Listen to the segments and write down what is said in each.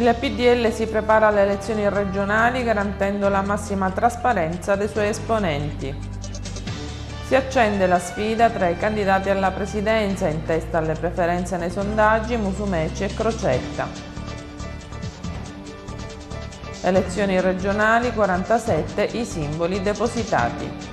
Il PDL si prepara alle elezioni regionali garantendo la massima trasparenza dei suoi esponenti. Si accende la sfida tra i candidati alla presidenza, in testa alle preferenze nei sondaggi Musumeci e Crocetta. Elezioni regionali 47 i simboli depositati.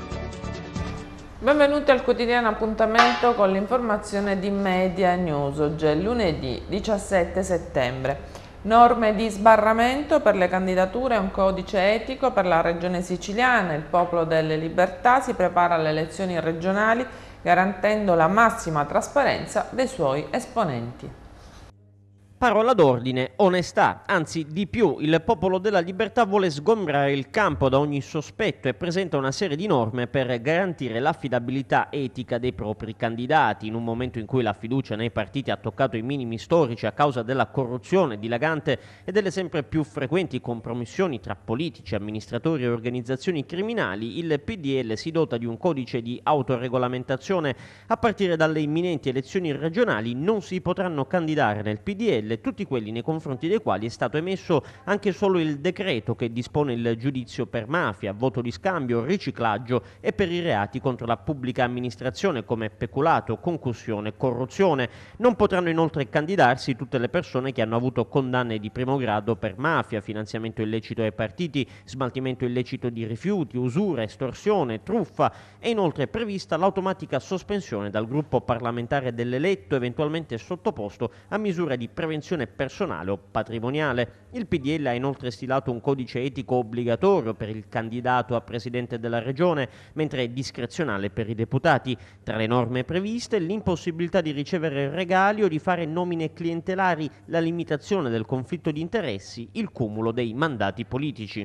Benvenuti al quotidiano appuntamento con l'informazione di Media News. Oggi è lunedì 17 settembre. Norme di sbarramento per le candidature e un codice etico per la regione siciliana. Il Popolo delle Libertà si prepara alle elezioni regionali garantendo la massima trasparenza dei suoi esponenti. Parola d'ordine, onestà, anzi di più, il Popolo della Libertà vuole sgombrare il campo da ogni sospetto e presenta una serie di norme per garantire l'affidabilità etica dei propri candidati. In un momento in cui la fiducia nei partiti ha toccato i minimi storici a causa della corruzione dilagante e delle sempre più frequenti compromissioni tra politici, amministratori e organizzazioni criminali, il PDL si dota di un codice di autoregolamentazione. A partire dalle imminenti elezioni regionali non si potranno candidare nel PDL tutti quelli nei confronti dei quali è stato emesso anche solo il decreto che dispone il giudizio per mafia, voto di scambio, riciclaggio e per i reati contro la pubblica amministrazione come peculato, concussione e corruzione. Non potranno inoltre candidarsi tutte le persone che hanno avuto condanne di primo grado per mafia, finanziamento illecito ai partiti, smaltimento illecito di rifiuti, usura, estorsione, truffa. È inoltre prevista l'automatica sospensione dal gruppo parlamentare dell'eletto, eventualmente sottoposto a misura di prevenzione personale o patrimoniale. Il PDL ha inoltre stilato un codice etico obbligatorio per il candidato a presidente della regione, mentre è discrezionale per i deputati. Tra le norme previste, l'impossibilità di ricevere regali o di fare nomine clientelari, la limitazione del conflitto di interessi, il cumulo dei mandati politici.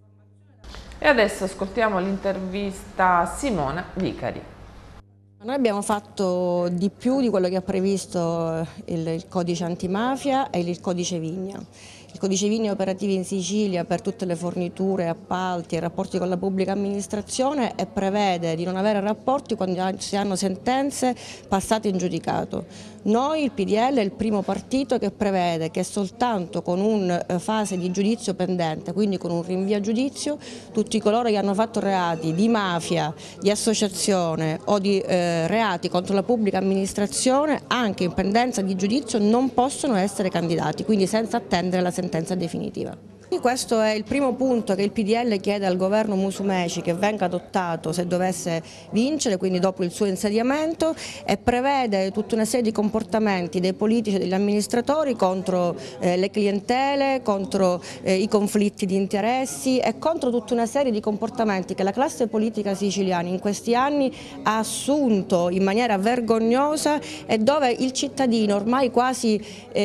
E adesso ascoltiamo l'intervista a Simona Vicari. Noi abbiamo fatto di più di quello che ha previsto il codice antimafia e il codice Vigna. Il codice Vigna è operativo in Sicilia per tutte le forniture, appalti e rapporti con la pubblica amministrazione e prevede di non avere rapporti quando si hanno sentenze passate in giudicato. Noi, il PDL, è il primo partito che prevede che soltanto con una fase di giudizio pendente, quindi con un rinvio a giudizio, tutti coloro che hanno fatto reati di mafia, di associazione o di reati contro la pubblica amministrazione, anche in pendenza di giudizio, non possono essere candidati, quindi senza attendere la sentenza definitiva. Questo è il primo punto che il PDL chiede al governo Musumeci che venga adottato se dovesse vincere, quindi dopo il suo insediamento, e prevede tutta una serie di comportamenti dei politici e degli amministratori contro le clientele, contro i conflitti di interessi e contro tutta una serie di comportamenti che la classe politica siciliana in questi anni ha assunto in maniera vergognosa e dove il cittadino ormai quasi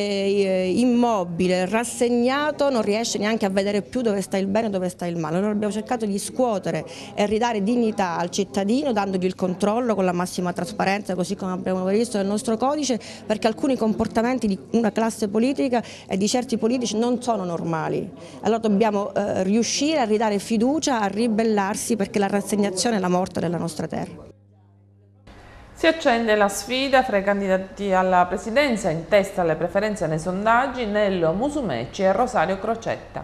immobile, rassegnato, non riesce neanche a vedere più dove sta il bene e dove sta il male. Noi abbiamo cercato di scuotere e ridare dignità al cittadino dandogli il controllo con la massima trasparenza, così come abbiamo visto nel nostro codice, perché alcuni comportamenti di una classe politica e di certi politici non sono normali. Allora dobbiamo riuscire a ridare fiducia, a ribellarsi, perché la rassegnazione è la morte della nostra terra. Si accende la sfida fra i candidati alla presidenza, in testa alle preferenze nei sondaggi Nello Musumeci e Rosario Crocetta.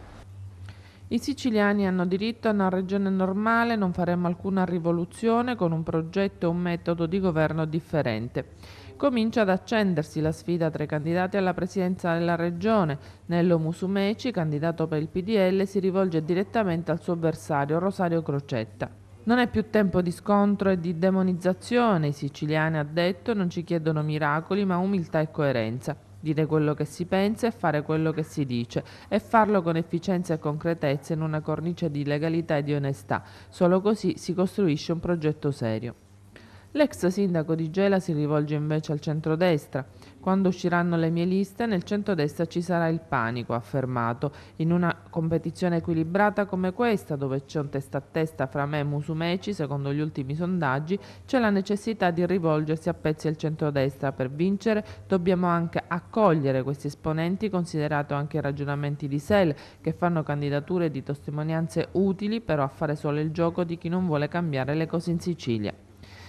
I siciliani hanno diritto a una regione normale, non faremo alcuna rivoluzione con un progetto e un metodo di governo differente. Comincia ad accendersi la sfida tra i candidati alla presidenza della regione. Nello Musumeci, candidato per il PDL, si rivolge direttamente al suo avversario Rosario Crocetta. Non è più tempo di scontro e di demonizzazione, i siciliani, ha detto, non ci chiedono miracoli ma umiltà e coerenza. Dire quello che si pensa e fare quello che si dice e farlo con efficienza e concretezza in una cornice di legalità e di onestà. Solo così si costruisce un progetto serio. L'ex sindaco di Gela si rivolge invece al centrodestra. Quando usciranno le mie liste, nel centrodestra ci sarà il panico, ha affermato. In una competizione equilibrata come questa, dove c'è un testa a testa fra me e Musumeci, secondo gli ultimi sondaggi, c'è la necessità di rivolgersi a pezzi al centrodestra. Per vincere dobbiamo anche accogliere questi esponenti, considerato anche i ragionamenti di SEL, che fanno candidature di testimonianze utili, però a fare solo il gioco di chi non vuole cambiare le cose in Sicilia.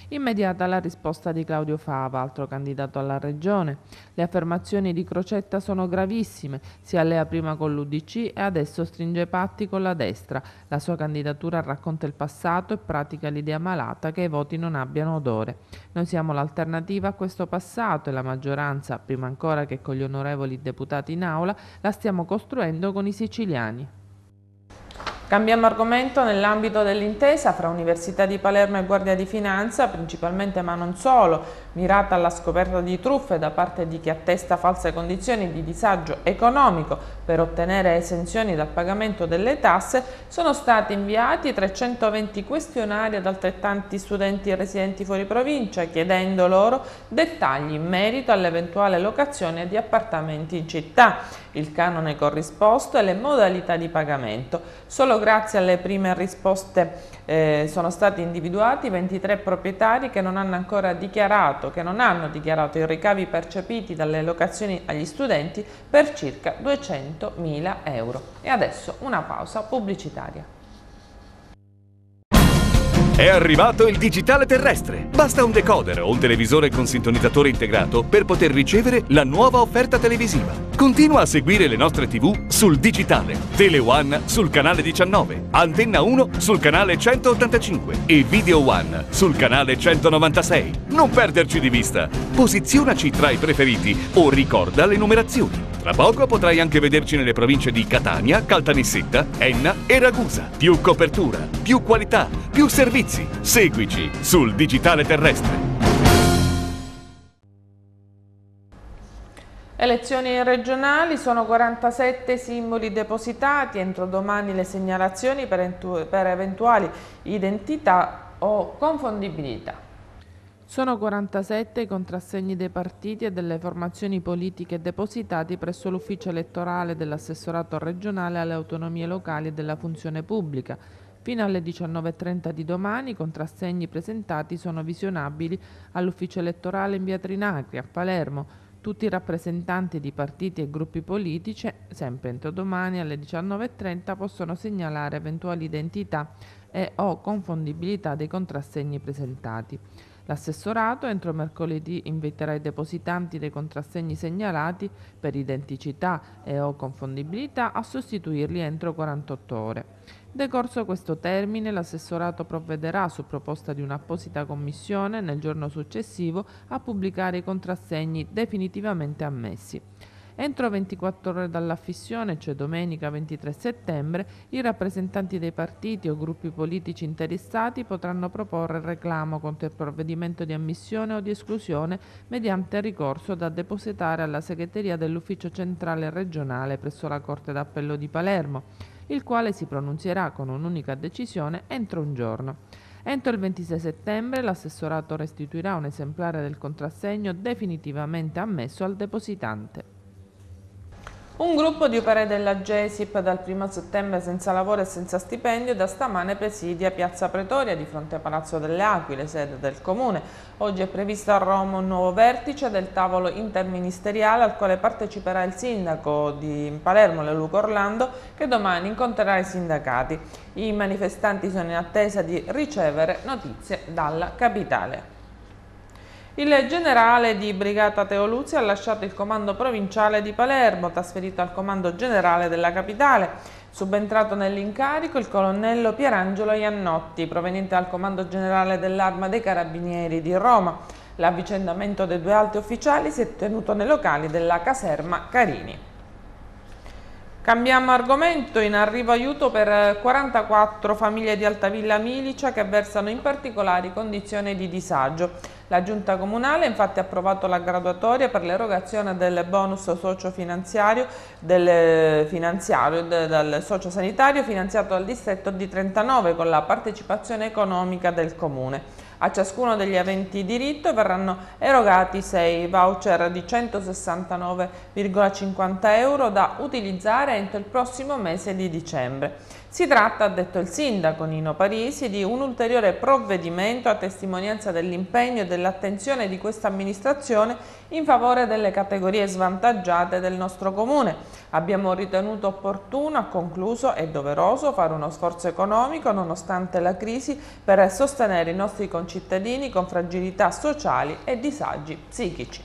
Immediata la risposta di Claudio Fava, altro candidato alla regione. Le affermazioni di Crocetta sono gravissime, si allea prima con l'UDC e adesso stringe patti con la destra. La sua candidatura racconta il passato e pratica l'idea malata che i voti non abbiano odore. Noi siamo l'alternativa a questo passato e la maggioranza, prima ancora che con gli onorevoli deputati in aula, la stiamo costruendo con i siciliani. Cambiamo argomento nell'ambito dell'intesa fra Università di Palermo e Guardia di Finanza, principalmente ma non solo, mirata alla scoperta di truffe da parte di chi attesta false condizioni di disagio economico per ottenere esenzioni dal pagamento delle tasse, sono stati inviati 320 questionari ad altrettanti studenti residenti fuori provincia, chiedendo loro dettagli in merito all'eventuale locazione di appartamenti in città, il canone corrisposto e le modalità di pagamento. Solo grazie alle prime risposte sono stati individuati 23 proprietari che non hanno ancora dichiarato i ricavi percepiti dalle locazioni agli studenti per circa 200.000 euro. E adesso una pausa pubblicitaria. È arrivato il digitale terrestre. Basta un decoder o un televisore con sintonizzatore integrato per poter ricevere la nuova offerta televisiva. Continua a seguire le nostre TV sul digitale. Tele One sul canale 19, Antenna 1 sul canale 185 e Video One sul canale 196. Non perderci di vista. Posizionaci tra i preferiti o ricorda le numerazioni. Tra poco potrai anche vederci nelle province di Catania, Caltanissetta, Enna e Ragusa. Più copertura, più qualità, più servizi. Seguici sul digitale terrestre. Elezioni regionali, sono 47 simboli depositati, entro domani le segnalazioni per eventuali identità o confondibilità. Sono 47 i contrassegni dei partiti e delle formazioni politiche depositati presso l'ufficio elettorale dell'assessorato regionale alle autonomie locali e della funzione pubblica. Fino alle 19:30 di domani i contrassegni presentati sono visionabili all'ufficio elettorale in via Trinacri a Palermo. Tutti i rappresentanti di partiti e gruppi politici, sempre entro domani alle 19:30, possono segnalare eventuali identità e o confondibilità dei contrassegni presentati. L'assessorato entro mercoledì inviterà i depositanti dei contrassegni segnalati per identicità e o confondibilità a sostituirli entro 48 ore. Decorso questo termine, l'assessorato provvederà, su proposta di un'apposita commissione, nel giorno successivo a pubblicare i contrassegni definitivamente ammessi. Entro 24 ore dall'affissione, cioè domenica 23 settembre, i rappresentanti dei partiti o gruppi politici interessati potranno proporre il reclamo contro il provvedimento di ammissione o di esclusione mediante ricorso da depositare alla segreteria dell'Ufficio Centrale Regionale presso la Corte d'Appello di Palermo, il quale si pronunzierà con un'unica decisione entro un giorno. Entro il 26 settembre l'assessorato restituirà un esemplare del contrassegno definitivamente ammesso al depositante. Un gruppo di operai della GESIP dal 1 settembre senza lavoro e senza stipendio da stamane presidia Piazza Pretoria di fronte a Palazzo delle Aquile, sede del Comune. Oggi è previsto a Roma un nuovo vertice del tavolo interministeriale al quale parteciperà il sindaco di Palermo, Leoluca Orlando, che domani incontrerà i sindacati. I manifestanti sono in attesa di ricevere notizie dalla capitale. Il generale di brigata Teo Luzzi ha lasciato il comando provinciale di Palermo, trasferito al comando generale della capitale. Subentrato nell'incarico il colonnello Pierangelo Iannotti, proveniente dal comando generale dell'Arma dei Carabinieri di Roma. L'avvicendamento dei due alti ufficiali si è tenuto nei locali della caserma Carini. Cambiamo argomento, in arrivo aiuto per 44 famiglie di Altavilla Milicia che versano in particolari condizioni di disagio. La Giunta Comunale ha infatti approvato la graduatoria per l'erogazione del bonus socio-finanziario del socio-sanitario finanziato dal distretto di 39 con la partecipazione economica del Comune. A ciascuno degli aventi diritto verranno erogati 6 voucher di 169,50 euro da utilizzare entro il prossimo mese di dicembre. Si tratta, ha detto il sindaco Nino Parisi, di un ulteriore provvedimento a testimonianza dell'impegno e dell'attenzione di questa amministrazione in favore delle categorie svantaggiate del nostro comune. Abbiamo ritenuto opportuno, ha concluso, e doveroso fare uno sforzo economico nonostante la crisi per sostenere i nostri concittadini concittadini con fragilità sociali e disagi psichici.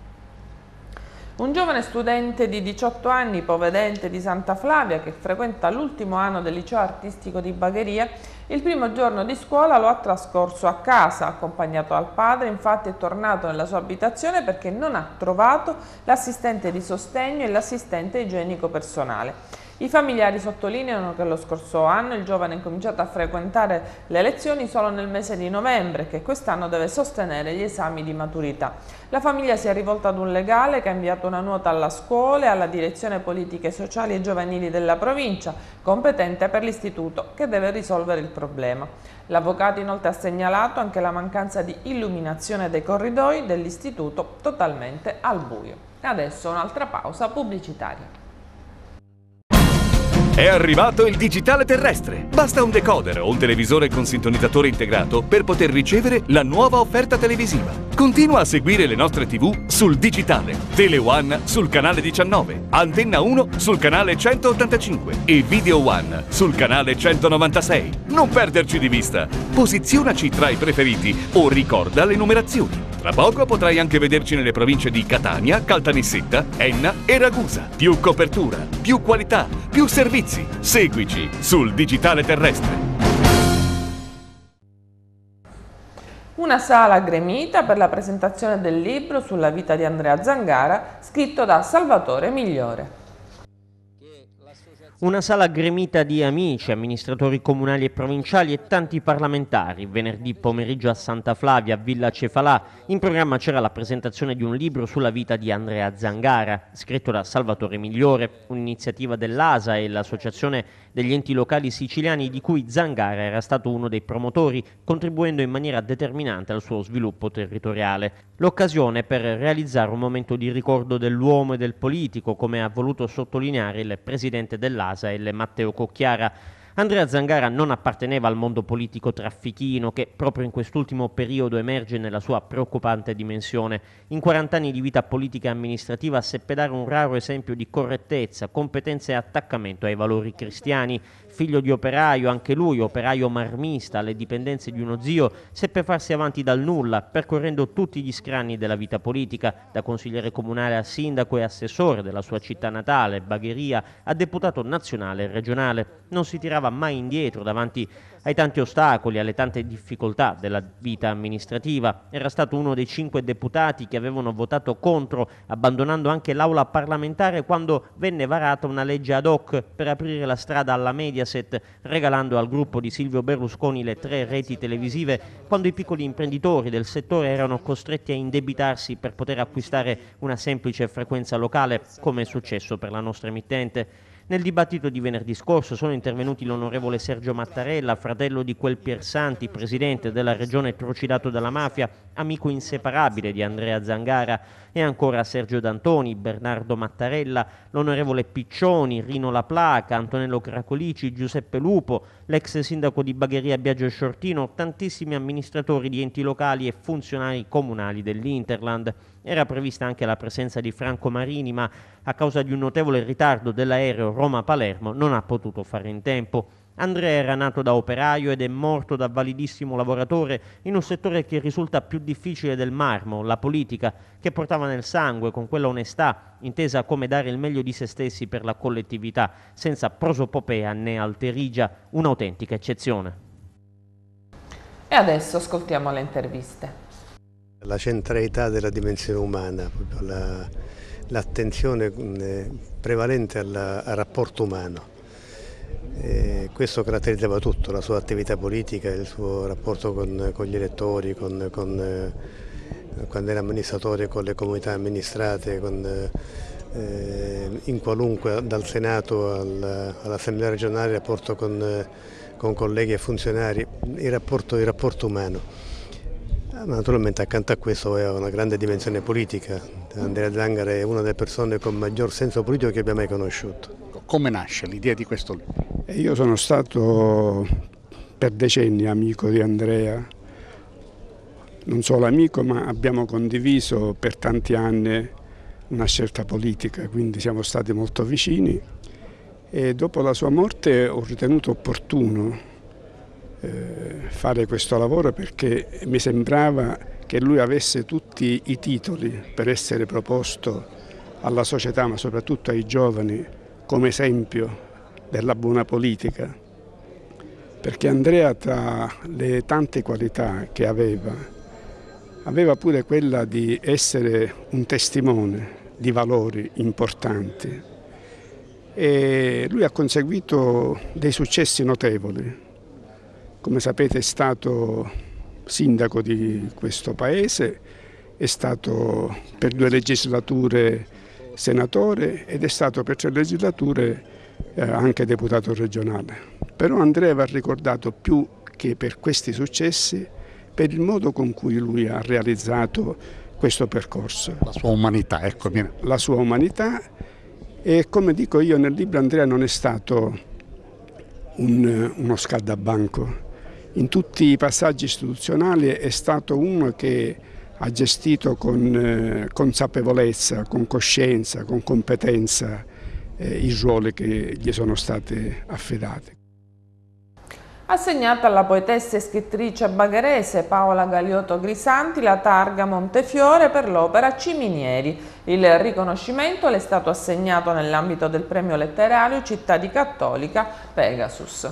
Un giovane studente di 18 anni, ipovedente di Santa Flavia, che frequenta l'ultimo anno del liceo artistico di Bagheria, il primo giorno di scuola lo ha trascorso a casa. Accompagnato dal padre, infatti, è tornato nella sua abitazione perché non ha trovato l'assistente di sostegno e l'assistente igienico personale. I familiari sottolineano che lo scorso anno il giovane ha incominciato a frequentare le lezioni solo nel mese di novembre e che quest'anno deve sostenere gli esami di maturità. La famiglia si è rivolta ad un legale che ha inviato una nota alla scuola e alla direzione politiche sociali e giovanili della provincia, competente per l'istituto, che deve risolvere il problema. L'avvocato inoltre ha segnalato anche la mancanza di illuminazione dei corridoi dell'istituto, totalmente al buio. Adesso un'altra pausa pubblicitaria. È arrivato il digitale terrestre. Basta un decoder o un televisore con sintonizzatore integrato per poter ricevere la nuova offerta televisiva. Continua a seguire le nostre TV sul digitale. Tele One sul canale 19, Antenna 1 sul canale 185 e Video One sul canale 196. Non perderci di vista. Posizionaci tra i preferiti o ricorda le numerazioni. Tra poco potrai anche vederci nelle province di Catania, Caltanissetta, Enna e Ragusa. Più copertura, più qualità, più servizi. Seguici sul digitale terrestre. Una sala gremita per la presentazione del libro sulla vita di Andrea Zangara, scritto da Salvatore Migliore. Una sala gremita di amici, amministratori comunali e provinciali e tanti parlamentari. Venerdì pomeriggio a Santa Flavia, a Villa Cefalà, in programma c'era la presentazione di un libro sulla vita di Andrea Zangara, scritto da Salvatore Migliore, un'iniziativa dell'ASA e l'Associazione degli Enti Locali Siciliani di cui Zangara era stato uno dei promotori, contribuendo in maniera determinante al suo sviluppo territoriale. L'occasione per realizzare un momento di ricordo dell'uomo e del politico, come ha voluto sottolineare il presidente dell'ASA, Matteo Cocchiara. Andrea Zangara non apparteneva al mondo politico traffichino che proprio in quest'ultimo periodo emerge nella sua preoccupante dimensione. In 40 anni di vita politica e amministrativa seppe dare un raro esempio di correttezza, competenza e attaccamento ai valori cristiani. Figlio di operaio, anche lui operaio marmista alle dipendenze di uno zio, seppe farsi avanti dal nulla, percorrendo tutti gli scranni della vita politica, da consigliere comunale a sindaco e assessore della sua città natale, Bagheria, a deputato nazionale e regionale. Non si tirava mai indietro davanti ai tanti ostacoli, alle tante difficoltà della vita amministrativa. Era stato uno dei 5 deputati che avevano votato contro, abbandonando anche l'aula parlamentare quando venne varata una legge ad hoc per aprire la strada alla Mediaset, regalando al gruppo di Silvio Berlusconi le 3 reti televisive, quando i piccoli imprenditori del settore erano costretti a indebitarsi per poter acquistare una semplice frequenza locale, come è successo per la nostra emittente. Nel dibattito di venerdì scorso sono intervenuti l'onorevole Sergio Mattarella, fratello di quel Piersanti, presidente della regione trucidato dalla mafia, amico inseparabile di Andrea Zangara, e ancora Sergio D'Antoni, Bernardo Mattarella, l'onorevole Piccioni, Rino La Placa, Antonello Cracolici, Giuseppe Lupo, l'ex sindaco di Bagheria Biagio Shortino, tantissimi amministratori di enti locali e funzionari comunali dell'Interland. Era prevista anche la presenza di Franco Marini, ma a causa di un notevole ritardo dell'aereo Roma-Palermo non ha potuto fare in tempo. Andrea era nato da operaio ed è morto da validissimo lavoratore in un settore che risulta più difficile del marmo, la politica, che portava nel sangue con quella onestà intesa come dare il meglio di se stessi per la collettività, senza prosopopea né alterigia, un'autentica eccezione. E adesso ascoltiamo le interviste. La centralità della dimensione umana, l'attenzione prevalente al rapporto umano. Questo caratterizzava tutto, la sua attività politica, il suo rapporto con gli elettori, quando era amministratore, con le comunità amministrate, in qualunque, dal Senato all'Assemblea regionale, il rapporto con colleghi e funzionari, il rapporto umano. Ma naturalmente accanto a questo aveva una grande dimensione politica. Andrea Zangara è una delle persone con maggior senso politico che abbia mai conosciuto. Come nasce l'idea di questo libro? Io sono stato per decenni amico di Andrea, non solo amico, ma abbiamo condiviso per tanti anni una scelta politica, quindi siamo stati molto vicini e dopo la sua morte ho ritenuto opportuno fare questo lavoro, perché mi sembrava che lui avesse tutti i titoli per essere proposto alla società, ma soprattutto ai giovani, come esempio della buona politica. Perché Andrea, tra le tante qualità che aveva pure quella di essere un testimone di valori importanti, e lui ha conseguito dei successi notevoli. Come sapete, è stato sindaco di questo paese, è stato per 2 legislature senatore ed è stato per 3 legislature anche deputato regionale. Però Andrea va ricordato più che per questi successi, per il modo con cui lui ha realizzato questo percorso. La sua umanità, ecco. La sua umanità, e come dico io nel libro, Andrea non è stato uno scaldabanco. In tutti i passaggi istituzionali è stato uno che ha gestito con consapevolezza, con coscienza, con competenza i ruoli che gli sono stati affidati. Assegnata alla poetessa e scrittrice bagherese Paola Galiotto Grisanti la targa Montefiore per l'opera Ciminieri. Il riconoscimento le è stato assegnato nell'ambito del premio letterario Città di Cattolica Pegasus.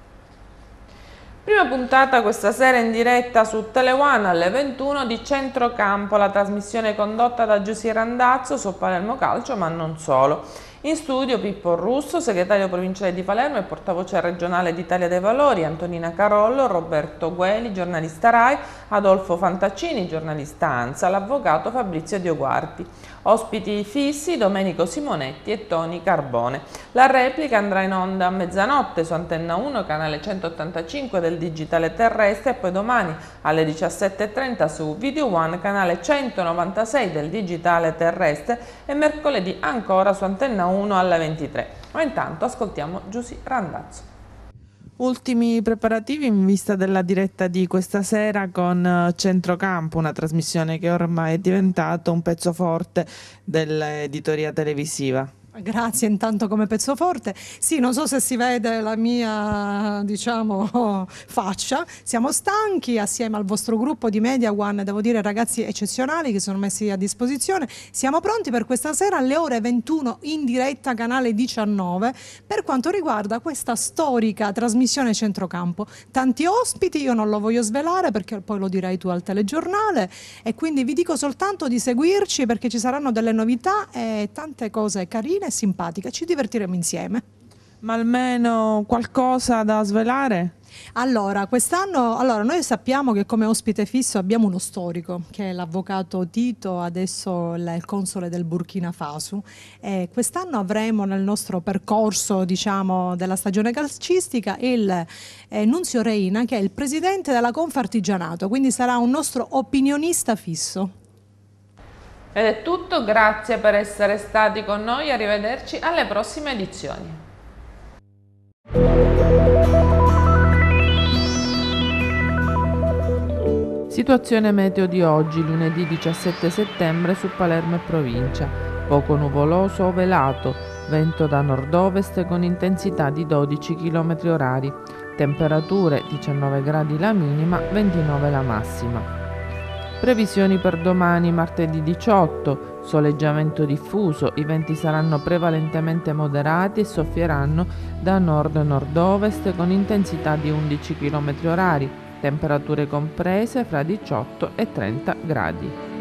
Prima puntata questa sera in diretta su Tele1 alle 21 di Centrocampo, la trasmissione condotta da Giusy Randazzo su Palermo Calcio, ma non solo. In studio Pippo Russo, segretario provinciale di Palermo e portavoce regionale d'Italia dei Valori, Antonina Carollo, Roberto Gueli, giornalista RAI, Adolfo Fantaccini, giornalista ANSA, l'avvocato Fabrizio Dioguardi. Ospiti fissi Domenico Simonetti e Toni Carbone. La replica andrà in onda a mezzanotte su Antenna 1, canale 185 del digitale terrestre, e poi domani alle 17:30 su Video One, canale 196 del digitale terrestre, e mercoledì ancora su Antenna 1 alle 23. Ma intanto ascoltiamo Giusy Randazzo. Ultimi preparativi in vista della diretta di questa sera con Centrocampo, una trasmissione che ormai è diventato un pezzo forte dell'editoria televisiva. Grazie intanto come pezzo forte. Sì, non so se si vede la mia, diciamo, faccia. Siamo stanchi assieme al vostro gruppo di Media One, devo dire ragazzi eccezionali che sono messi a disposizione. Siamo pronti per questa sera alle ore 21 in diretta canale 19 per quanto riguarda questa storica trasmissione Centrocampo. Tanti ospiti, io non lo voglio svelare perché poi lo dirai tu al telegiornale, e quindi vi dico soltanto di seguirci perché ci saranno delle novità e tante cose carine e simpatica, ci divertiremo insieme. Ma almeno qualcosa da svelare? Allora, quest'anno, noi sappiamo che come ospite fisso abbiamo uno storico, che è l'avvocato Tito, adesso il console del Burkina Faso, e quest'anno avremo nel nostro percorso, diciamo, della stagione calcistica il Nunzio Reina, che è il presidente della Confartigianato, quindi sarà un nostro opinionista fisso. Ed è tutto, grazie per essere stati con noi, arrivederci alle prossime edizioni. Situazione meteo di oggi, lunedì 17 settembre su Palermo e provincia. Poco nuvoloso o velato, vento da nord-ovest con intensità di 12 km/h, temperature 19 gradi la minima, 29 la massima. Previsioni per domani, martedì 18, soleggiamento diffuso, i venti saranno prevalentemente moderati e soffieranno da nord-nord-ovest con intensità di 11 km/h, temperature comprese fra 18 e 30 gradi.